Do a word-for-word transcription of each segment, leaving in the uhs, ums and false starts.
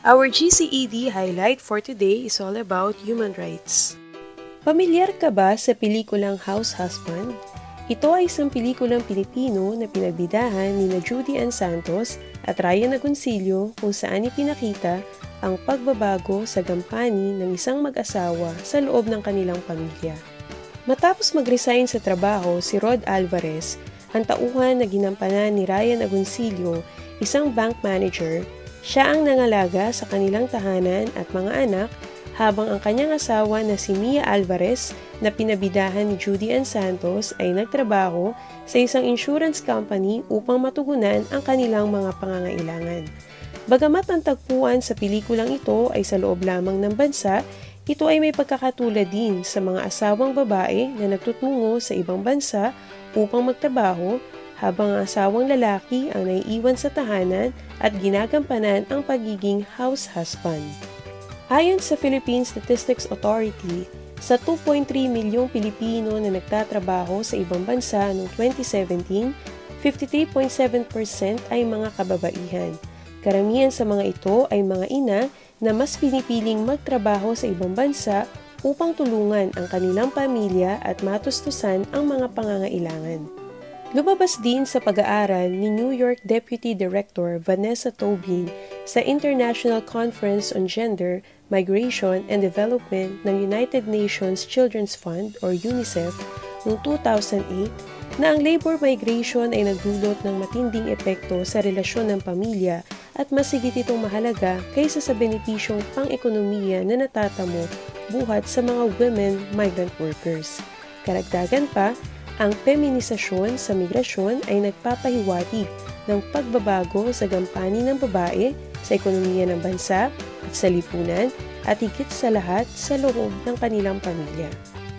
Our G C E D highlight for today is all about human rights. Pamilyar ka ba sa pelikulang House Husband? Ito ay isang pelikulang Pilipino na pinagbidahan ni Judy Ann Santos at Ryan Agoncillo kung saan ipinakita ang pagbabago sa gampani ng isang mag-asawa sa loob ng kanilang pamilya. Matapos mag-resign sa trabaho si Rod Alvarez, ang tauhan na ginampanan ni Ryan Agoncillo, isang bank manager. Siya ang nangalaga sa kanilang tahanan at mga anak habang ang kanyang asawa na si Mia Alvarez na pinabidahan ni Judy Ann Santos ay nagtrabaho sa isang insurance company upang matugunan ang kanilang mga pangangailangan. Bagamat ang tagpuan sa pelikulang ito ay sa loob lamang ng bansa, ito ay may pagkakatulad din sa mga asawang babae na nagtutungo sa ibang bansa upang magtrabaho habang ang asawang lalaki ang naiiwan sa tahanan at ginagampanan ang pagiging house husband. Ayon sa Philippine Statistics Authority, sa two point three milyong Pilipino na nagtatrabaho sa ibang bansa noong twenty seventeen, fifty-three point seven percent ay mga kababaihan. Karamihan sa mga ito ay mga ina na mas pinipiling magtrabaho sa ibang bansa upang tulungan ang kanilang pamilya at matustusan ang mga pangangailangan. Lumabas din sa pag-aaral ni New York Deputy Director Vanessa Tobin sa International Conference on Gender, Migration and Development ng United Nations Children's Fund or UNICEF noong two thousand eight na ang labor migration ay nagdulot ng matinding epekto sa relasyon ng pamilya at mas higit itong mahalaga kaysa sa benepisyong pang-ekonomiya na natatamo buhat sa mga women migrant workers. Karagdagan pa, ang feminisasyon sa migrasyon ay nagpapahiwatig ng pagbabago sa gampani ng babae sa ekonomiya ng bansa at sa lipunan at higit sa lahat sa loob ng kanilang pamilya.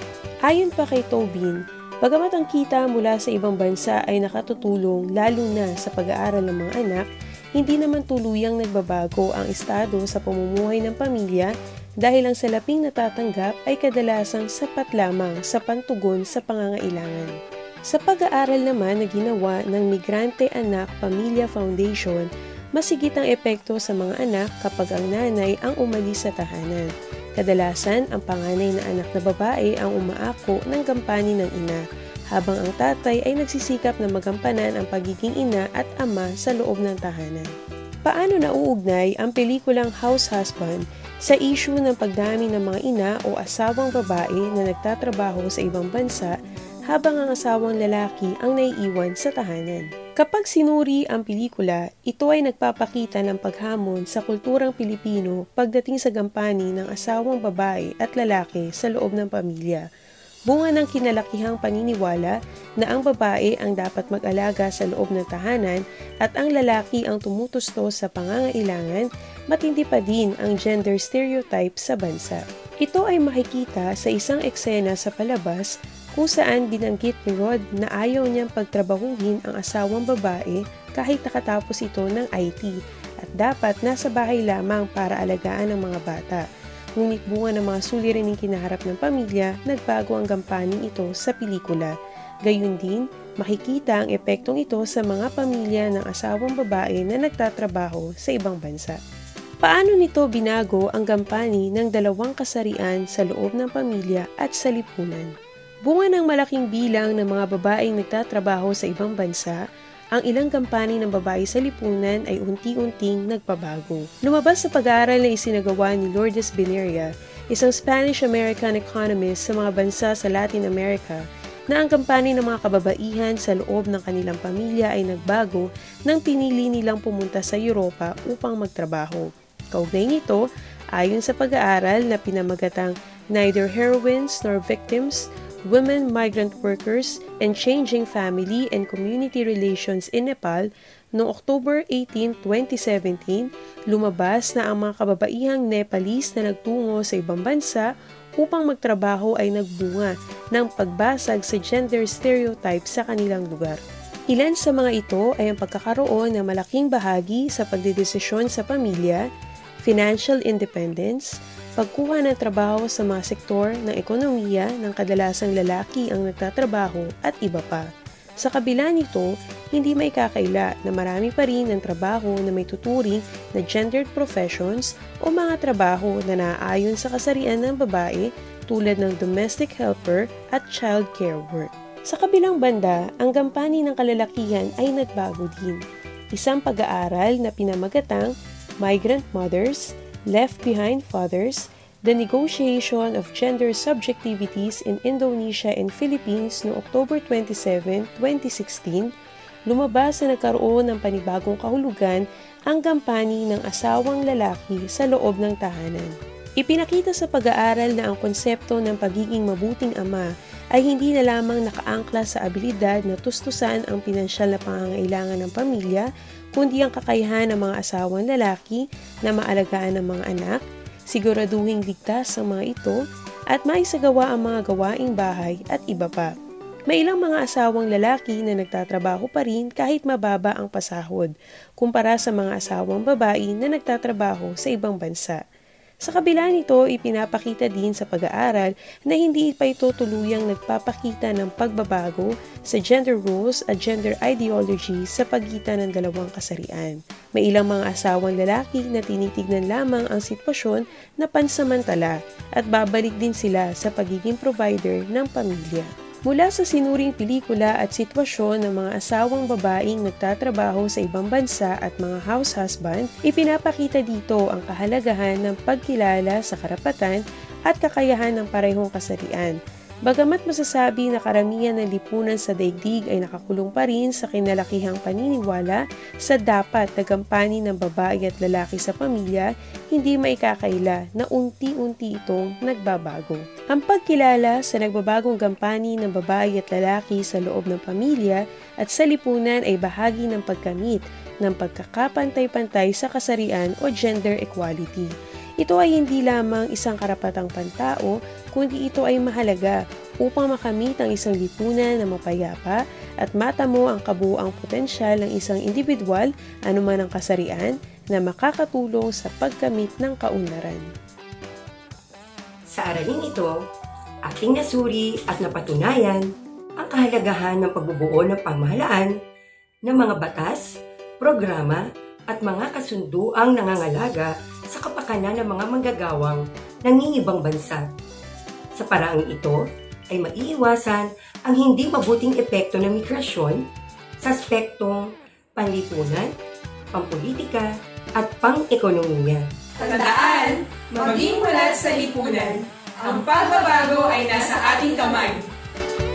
Ayon pa kay Tobin, bagamat ang kita mula sa ibang bansa ay nakatutulong lalo na sa pag-aaral ng mga anak, hindi naman tuluyang nagbabago ang estado sa pamumuhay ng pamilya dahil ang salaping natatanggap ay kadalasang sapat lamang sa pantugon sa pangangailangan. Sa pag-aaral naman na ginawa ng Migrante Anak Pamilya Foundation, masigit ang epekto sa mga anak kapag ang nanay ang umalis sa tahanan. Kadalasan, ang panganay na anak na babae ang umaako ng gampani ng ina, habang ang tatay ay nagsisikap na magampanan ang pagiging ina at ama sa loob ng tahanan. Paano nauugnay ang pelikulang House Husband sa issue ng pagdami ng mga ina o asawang babae na nagtatrabaho sa ibang bansa habang ang asawang lalaki ang naiiwan sa tahanan? Kapag sinuri ang pelikula, ito ay nagpapakita ng paghamon sa kulturang Pilipino pagdating sa gampani ng asawang babae at lalaki sa loob ng pamilya. Bunga ng kinalakihang paniniwala na ang babae ang dapat mag-alaga sa loob ng tahanan at ang lalaki ang tumutusto sa pangangailangan, matindi pa din ang gender stereotype sa bansa. Ito ay makikita sa isang eksena sa palabas kung saan binanggit ni Rod na ayaw niyang pagtrabahuhin ang asawang babae kahit nakatapos ito ng I T at dapat nasa bahay lamang para alagaan ang mga bata. Ngunit bunga ng mga suliraning kinaharap ng pamilya, nagbago ang gampaning ito sa pelikula. Gayun din, makikita ang epektong ito sa mga pamilya ng asawang babae na nagtatrabaho sa ibang bansa. Paano nito binago ang gampani ng dalawang kasarian sa loob ng pamilya at sa lipunan? Bunga ng malaking bilang ng mga babaeng nagtatrabaho sa ibang bansa, ang ilang gampani ng babae sa lipunan ay unti-unting nagpabago. Lumabas sa pag-aaral na isinagawa ni Lourdes Beneria, isang Spanish-American economist sa mga bansa sa Latin America, na ang gampani ng mga kababaihan sa loob ng kanilang pamilya ay nagbago nang pinili nilang pumunta sa Europa upang magtrabaho. Kaugnay nito, ayon sa pag-aaral na pinamagatang Neither Heroines Nor Victims, Women Migrant Workers and Changing Family and Community Relations in Nepal, noong October eighteenth, twenty seventeen, lumabas na ang mga kababaihang Nepalese na nagtungo sa ibang bansa upang magtrabaho ay nagbunga ng pagbasag sa gender stereotype sa kanilang lugar. Ilan sa mga ito ay ang pagkakaroon ng malaking bahagi sa pagdedesisyon sa pamilya, financial independence, pagkuha ng trabaho sa mga sektor ng ekonomiya ng kadalasang lalaki ang nagtatrabaho at iba pa. Sa kabila nito, hindi may kakaila na marami pa rin ang trabaho na may tuturing na gendered professions o mga trabaho na naaayon sa kasarian ng babae tulad ng domestic helper at child care work. Sa kabilang banda, ang gampanin ng kalalakihan ay nagbago din. Isang pag-aaral na pinamagatang Migrant Mothers, Left Behind Fathers, The Negotiation of Gender Subjectivities in Indonesia and Philippines no October twenty-seventh, twenty sixteen, lumabas na nagkaroon ng panibagong kahulugan ang gampanin ng asawang lalaki sa loob ng tahanan. Ipinakita sa pag-aaral na ang konsepto ng pagiging mabuting ama ay hindi na lamang nakaangkla sa abilidad na tustusan ang pinansyal na pangangailangan ng pamilya, kundi ang kakayahan ng mga asawang lalaki na maalagaan ng mga anak, siguraduhing ligtas ang mga ito, at maisagawa ang mga gawaing bahay at iba pa. May ilang mga asawang lalaki na nagtatrabaho pa rin kahit mababa ang pasahod, kumpara sa mga asawang babae na nagtatrabaho sa ibang bansa. Sa kabila nito, ipinapakita din sa pag-aaral na hindi pa ito tuluyang nagpapakita ng pagbabago sa gender roles at gender ideology sa pagitan ng dalawang kasarian. May ilang mga asawang lalaki na tinitignan lamang ang sitwasyon na pansamantala at babalik din sila sa pagiging provider ng pamilya. Mula sa sinuring pelikula at sitwasyon ng mga asawang babaeng nagtatrabaho sa ibang bansa at mga house husband, ipinapakita dito ang kahalagahan ng pagkilala sa karapatan at kakayahan ng parehong kasarian. Bagamat masasabi na karamihan ng lipunan sa daigdig ay nakakulong pa rin sa kinalakihang paniniwala sa dapat na gampanin ng babae at lalaki sa pamilya, hindi maikakaila na unti-unti itong nagbabago. Ang pagkilala sa nagbabagong gampanin ng babae at lalaki sa loob ng pamilya at sa lipunan ay bahagi ng pagkamit ng pagkakapantay-pantay sa kasarian o gender equality. Ito ay hindi lamang isang karapatang pantao, kundi ito ay mahalaga upang makamit ang isang lipunan na mapayapa at matamo ang kabuuang potensyal ng isang individual, anuman ang kasarian, na makakatulong sa pagkamit ng kaunlaran. Sa aralin ito, ating nasuri at napatunayan ang kahalagahan ng pagbubuo ng pamahalaan ng mga batas, programa, at mga kasunduang nangangalaga sa kapakanan ng mga manggagawang nangingibang bansa. Sa paraang ito ay maiiwasan ang hindi mabuting epekto ng migrasyon sa aspektong panlipunan, pampolitika, at pang-ekonomiya. Tandaan, maging mulat sa lipunan, ang pagbabago ay nasa ating kamay.